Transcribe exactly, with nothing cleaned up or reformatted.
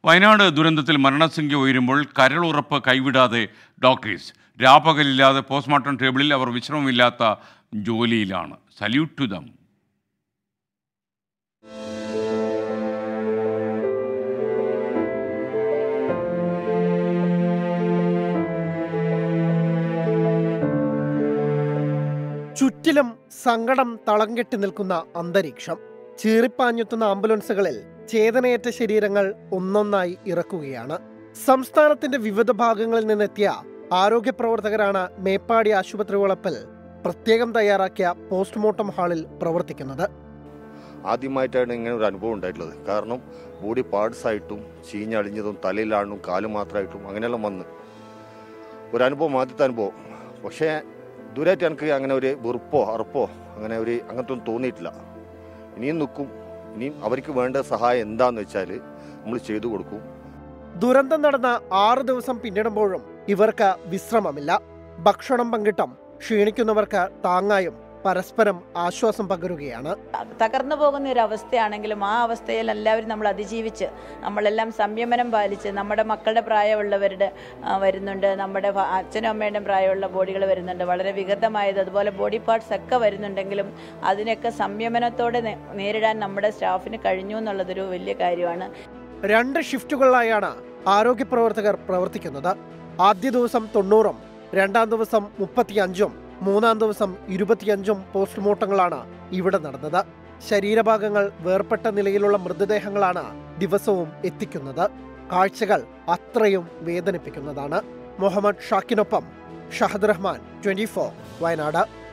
വയനാട് ദുരന്തത്തിൽ മരണസംഖ്യ ഉയരുമ്പോൾ കരളുറപ്പ് കൈവിടാതെ ഡോക്ടേഴ്സ്. രാപകലില്ലാതെ പോസ്റ്റ്മോർട്ടം ടേബിളിൽ അവർ വിശ്രമമില്ലാത്ത ജോലിയിലാണ്. Salute to them. ചുറ്റിലും സങ്കടം തളം കെട്ടി നിൽക്കുന്ന അന്തരീക്ഷം. ചീറിപ്പാഞ്ഞെത്തുന്ന ആംബുലൻസുകളിൽ ചേതനയേറ്റ ശരീരങ്ങൾ ഒന്നൊന്നായി ഇറക്കുകയാണ്. സംസ്ഥാനത്തിന്റെ വിവിധ ഭാഗങ്ങളിൽ നിന്നെത്തിയ ആരോഗ്യ പ്രവർത്തകരാണ് മേപ്പാടി ആശുപത്രി വളപ്പിൽ പ്രത്യേകം തയ്യാറാക്കിയ പോസ്റ്റ്മോർട്ടം ഹാളിൽ പ്രവർത്തിക്കുന്നത്. ആദ്യമായിട്ടാണ് ഇങ്ങനെ ഒരു അനുഭവം ഉണ്ടായിട്ടുള്ളത്. കാരണം ബോഡി പാർട്സ് ആയിട്ടും ചീഞ്ഞളിഞ്ഞതും തലയിലാണും കാലും മാത്രമായിട്ടും അങ്ങനെയെല്ലാം വന്ന് ഒരു അനുഭവം, ആദ്യത്തെ അനുഭവം. പക്ഷേ ദൂരമായിട്ട് എനിക്ക് അങ്ങനെ ഒരു വെറുപ്പോ അറുപ്പോ അങ്ങനെ ഒരു അങ്ങനത്തെ ഒന്നും തോന്നിയിട്ടില്ല. ഇനിയും നിൽക്കും. ഇനിയും അവർക്ക് വേണ്ട സഹായം എന്താന്ന് വെച്ചാൽ നമ്മൾ ചെയ്തു കൊടുക്കും. ദുരന്തം നടന്ന ആറ് ദിവസം പിന്നിടുമ്പോഴും ഇവർക്ക് വിശ്രമമില്ല. ഭക്ഷണം പങ്കിട്ടും ക്ഷീണിക്കുന്നവർക്ക് താങ്ങായും പരസ്പരം ആശ്വാസം പകരുകയാണ്. തകർന്നു പോകുന്ന ഒരു അവസ്ഥയാണെങ്കിലും ആ അവസ്ഥയിൽ എല്ലാവരും നമ്മൾ അതിജീവിച്ച് നമ്മളെല്ലാം സംയമനം പാലിച്ച് നമ്മുടെ മക്കളുടെ പ്രായമുള്ളവരുടെ വരുന്നുണ്ട്, നമ്മുടെ അച്ഛനും അമ്മയുടെയും പ്രായമുള്ള ബോഡികൾ വരുന്നുണ്ട്, വളരെ വികൃതമായത് അതുപോലെ ബോഡി പാർട്സ് ഒക്കെ വരുന്നുണ്ടെങ്കിലും അതിനൊക്കെ സംയമനത്തോടെ നേരിടാൻ നമ്മുടെ സ്റ്റാഫിന് കഴിഞ്ഞു എന്നുള്ളതൊരു വലിയ കാര്യമാണ്. രണ്ട് ഷിഫ്റ്റുകളിലായാണ് ആരോഗ്യ പ്രവർത്തകർ പ്രവർത്തിക്കുന്നത്. ആദ്യ ദിവസം തൊണ്ണൂറും രണ്ടാം ദിവസം മുപ്പത്തിയഞ്ചും മൂന്നാം ദിവസം ഇരുപത്തിയഞ്ചും പോസ്റ്റ്മോർട്ടങ്ങളാണ് ഇവിടെ നടന്നത്. ശരീരഭാഗങ്ങൾ വേർപെട്ട നിലയിലുള്ള മൃതദേഹങ്ങളാണ് ദിവസവും എത്തിക്കുന്നത്. കാഴ്ചകൾ അത്രയും വേദനിപ്പിക്കുന്നതാണ്. മുഹമ്മദ് ഷാക്കിനൊപ്പം ഷഹദ് റഹ്മാൻ, ട്വന്റി ഫോർ, വയനാട്.